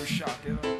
first shot, you know.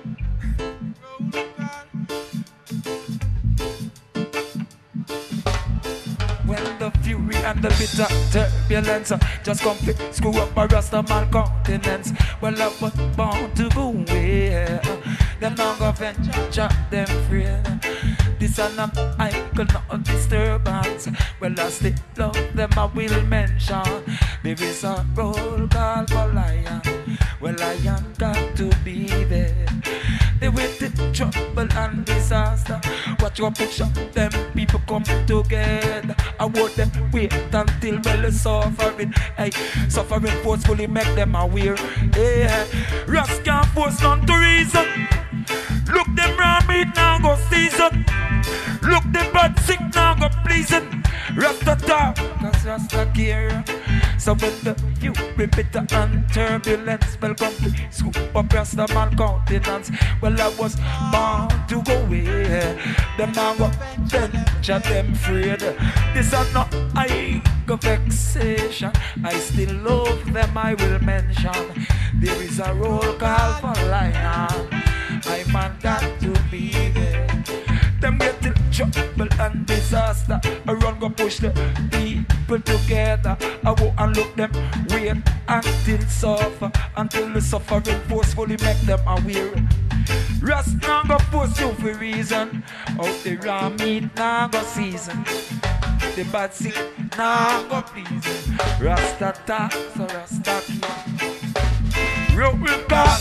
When the fury and the bitter turbulence just come to screw up my rest of my continents. Well, I was born to go away. Them not gonna venture them free. This and I could not disturbance. Well, I still love them, I will mention. There is a roll call for lion. Well, lion got to be there. They with the trouble and disaster. Watch your push up, them people come together. I want them wait until well suffering. Hey, suffering forcefully make them aware. Hey, Ras can't force none to reason. Look them round me now go season. Look them bad sick now go pleasing. Rasta talk, cause Rasta care. So when the fury, bitter and turbulence welcome to scoop up Rasta man countenance. Well, I was born to go away. Them now go venture them afraid. This are not I go vexation. I still love them, I will mention. There is a roll call for lion. I man got to be there. Them get till trouble and disaster. I run go push the people together. I go and look them wait until suffer. Until the suffering forcefully make them aware. Rust now go force you for reason. Out the raw meat now go season. The bad sick now go pleasing. Rasta talk, so Rasta keep. Roll call.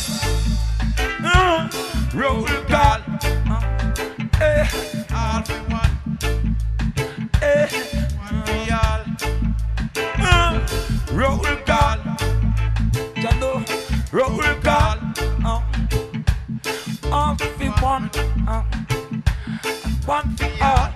Roll call. All for one. One for all. Roll call. Jando. Roll call. All for one. One for all.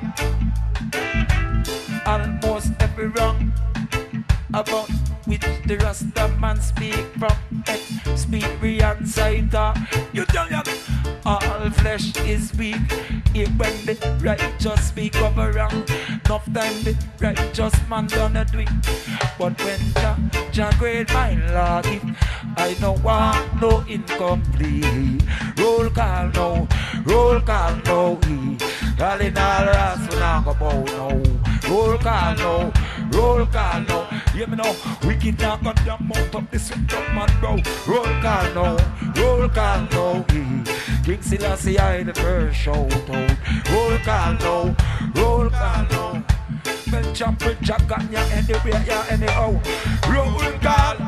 Almost every wrong about which the Rasta man speak from experience. You tell you all flesh is weak. It when the righteous speak of a wrong, enough time the righteous man gonna do it. But when Jah great my Lord, if I don't want no incomplete. Roll call now, roll call now. All in all ras we not go bow now. Roll call now, roll call now. Hear me now, wicked now got them mount up this sweat up man bro. Roll call now, roll call now. King Selassie I the first shout out. Roll call now, roll call now. Well jump with Jack on ya anywhere ya anyhow. Roll call,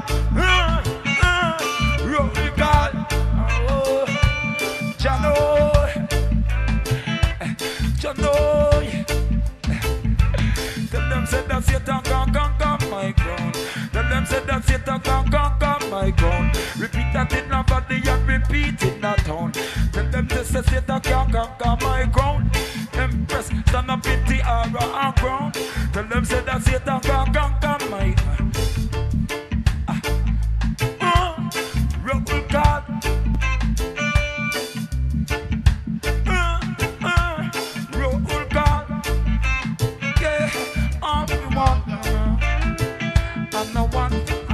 roll call. Oh, Jano, Jano. Tell them said that Satan can't come my ground. Tell them said that Satan can't come my ground. Repeat that in a body and repeat in a town. Tell them to say Satan can't come my ground. Empress stand up in the aura ground. Tell them say that Satan can't come my ground. Roll call. Roll call. Yeah, all we want. And no one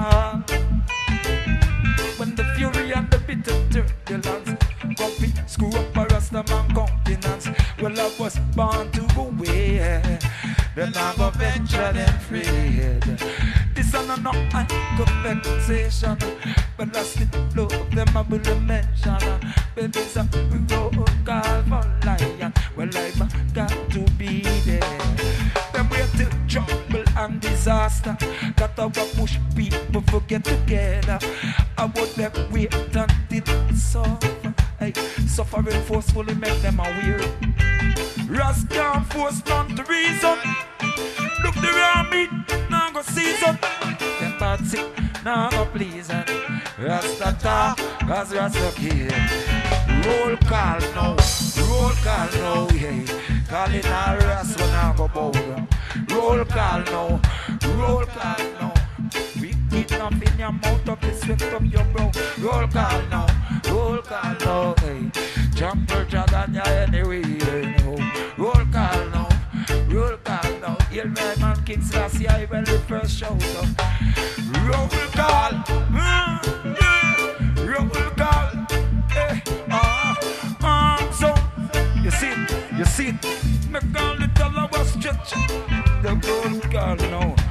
when the fury and the bitter turbulence come screw up a Rasta man countenance. Well, I was born to go away. Then I go venture them afraid. This is not a compensation. But I still love them, I will mention. Baby, it's a roll call for lion. Well, I've got to be there. Them wait till trouble and disaster. That I will push people to get together. I would them wait until it suffer. Hey, suffering forcefully make them aware. Ras can't force none to reason. Look the raw meat, now go season. Them bad sick, now go pleasing. Rasta talk, cause Rasta care. Roll call now, yeah. Calling all Rasta when I go bow down. Roll call now, roll call now. We get enough in your mouth of the swift of your brow. Roll call now, hey. Jumper dragon, yeah, anyway, roll call now. Roll call now, hear my man King Selassie, I will the first shout out. Roll call, roll call, eh.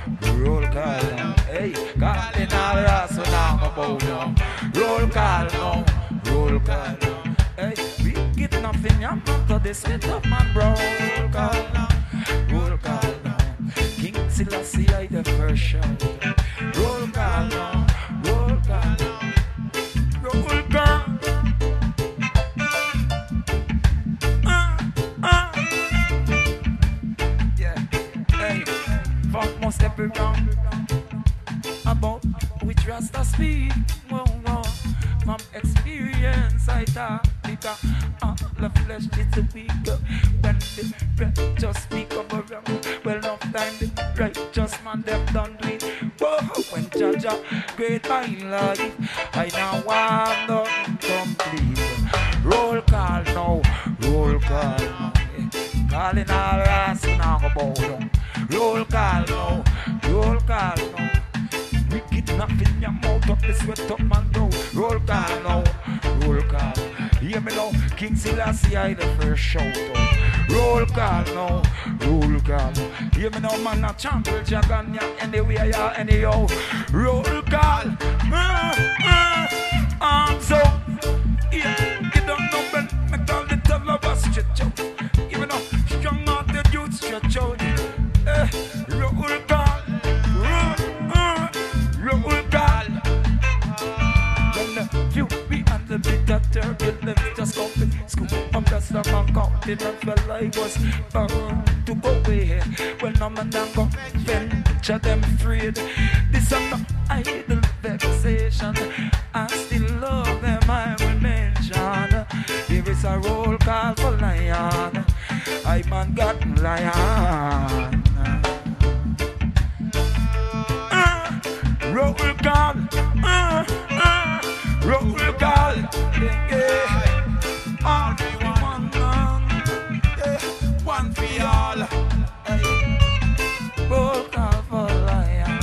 roll call now. Hey, Cardinal Rasta now go bow down. Roll call now, roll call now. Hey, we get nothing, I'm not to the sweet of man, bro. Roll call now, roll call now. King Selassie, I the first shout. Roll call now, roll call now, roll call. Yeah, hey, fuck must step around about which Rasta speak. Whoa, whoa. From experience I talk because the flesh is weak. When the breath just speak of a wrong, well enough time the righteous man them done do it. Whoa, when judge a great my life, I now want nothing complete. Roll call now, roll call now. Calling all Rasta now go bow down. Roll call now, roll call now. Wicked nothing your mouth up the sweat up man down. Roll call now, roll call. Hear me now, King Selassie I the first shout out. Roll call now, roll call. Hear me now man, a champion Jaganya anywhere ya anyhow. Roll call, arms up. Yeah, you don't know when me call the tell of us stretch out. Even though strong out the youth stretch out. Roll call, roll call. When the fury and the bitter turbulence just come to school, I'm just a man countenance. Well, I was bound to go away. Well, no man don't go venture them afraid. This is no idle vexation. I still love them, I will mention. There is a roll call for lion. I man got lion. Roll call, roll call, yeah. All for one man, yeah. One for all. Hey. Roll call for lion,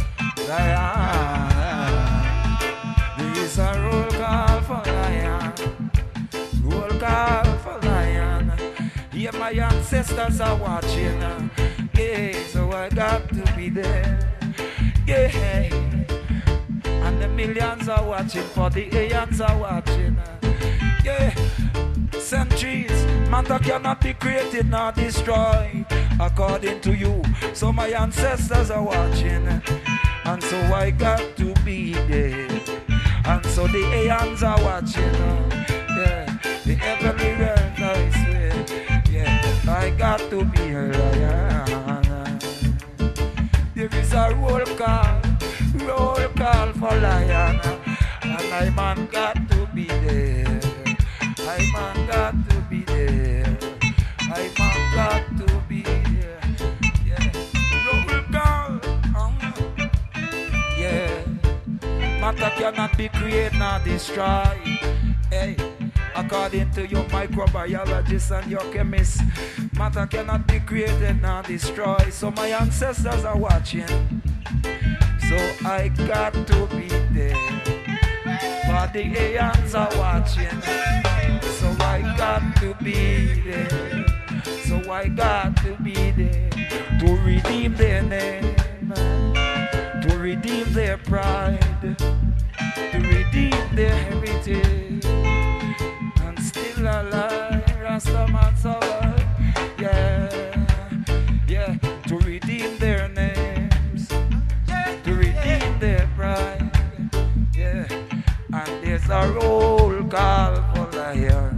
lion. There is a roll call for lion, roll call for lion. Yeah, my ancestors are watching, yeah, so I got to be there. Yeah, and the millions are watching, for the aeons are watching. Yeah, centuries, matter cannot be created nor destroyed, according to you. So my ancestors are watching, and so I got to be there. And so the aeons are watching. Yeah, the heavenly realms, I swear. Yeah, I got to be here. Yeah. There is a roll call for lion, and I man got to be there. I man got to be there. I man got to be there. Yeah, roll call. Yeah, matter cannot be created nor destroyed. Hey. According to your microbiologist and your chemist, matter cannot be created nor destroyed. So my ancestors are watching, so I got to be there. For the aeons are watching, so I got to be there. So I got to be there to redeem their name, to redeem their pride, to redeem their heritage. Still alive, Rastaman survive, yeah, yeah, to redeem their names, to redeem their pride, yeah, and there's a roll call for lion,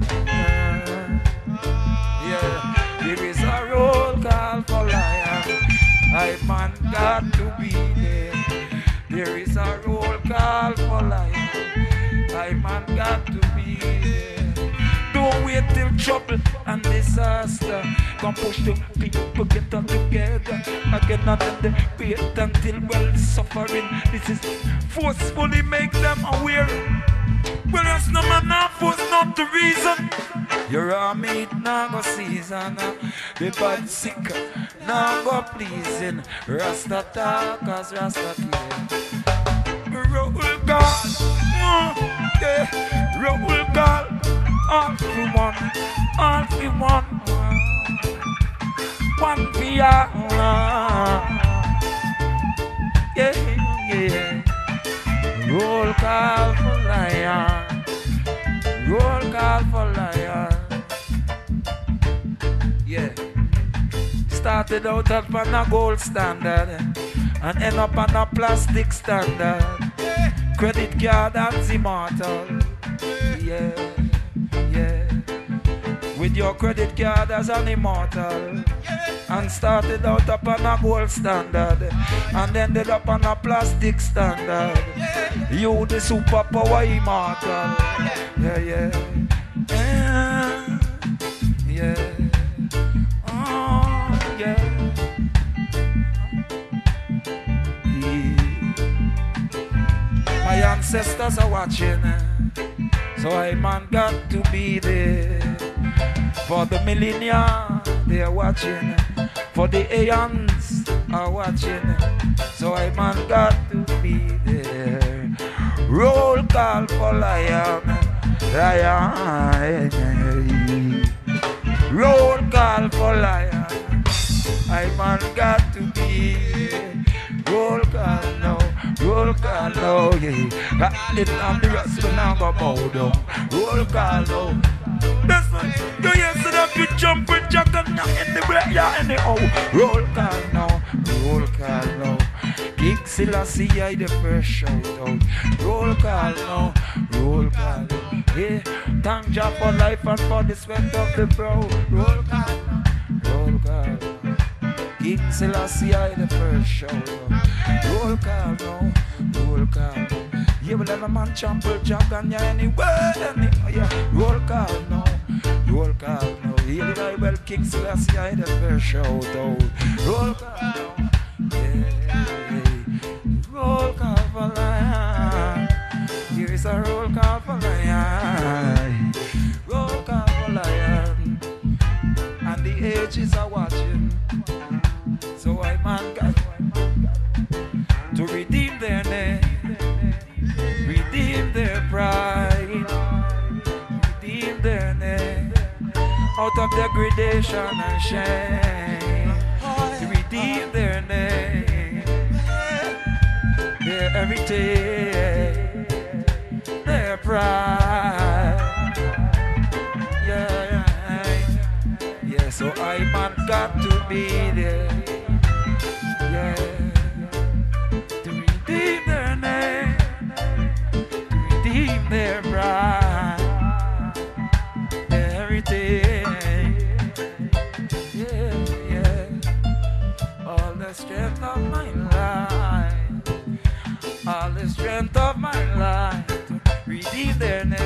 yeah, there is a roll call for lion, I man got to be there, there is a roll call for lion, I man got to be there. Don't wait till trouble and disaster come push the people get on together again and then they wait until well suffering. This is forcefully make them aware. Well, that's no man now force not the reason. Your army now go season, the bad sick now go pleasing. Rasta talk as Rasta care. Roll call, yeah, roll call. All for one, all for one for all. yeah, yeah. Roll call for lion. Roll call for lion. Yeah. Started out on a gold standard and end up on a plastic standard. Credit card and immortal. Yeah, yeah. With your credit card as an immortal. And started out upon a gold standard and ended up on a plastic standard. You the superpower immortal. Yeah, yeah. Yeah, yeah. Oh, yeah. My ancestors are watching, so I man got to be there. For the millennia, they are watching. For the aeons are watching. So I man got to be there. Roll call for lion. Lion. Roll call for lion. I man got to be there. Roll call now. Roll call now. Yeah. Got it on the rest when I go bow down. Roll call now. That's why you used to be jumping jack and in the break, yeah, anyhow. Roll call now, roll call now. King Selassie, I the first shout out. Roll call now, roll call now. Yeah, thank Jah for life and for the sweat of the brow. Roll call now, roll call now. King Selassie, I the first shout out. Roll call now, roll call now. You will let a man trample jack and ya anywhere, yeah. Roll call now, roll call now. Heal it I well, King Selassie, I the first shout out. Roll call now, yeah. Roll call for lion. Here is a roll call for lion. Roll call for lion. And the ages are watching. So I man got to redeem their name. Redeem their pride, redeem their name out of degradation and shame. Redeem their name, their heritage, their pride. Yeah, yeah. So I man got to be there. Yeah, to redeem their name. Their pride, their heritage, yeah, yeah. All the strength of my life, all the strength of my life, to redeem their name.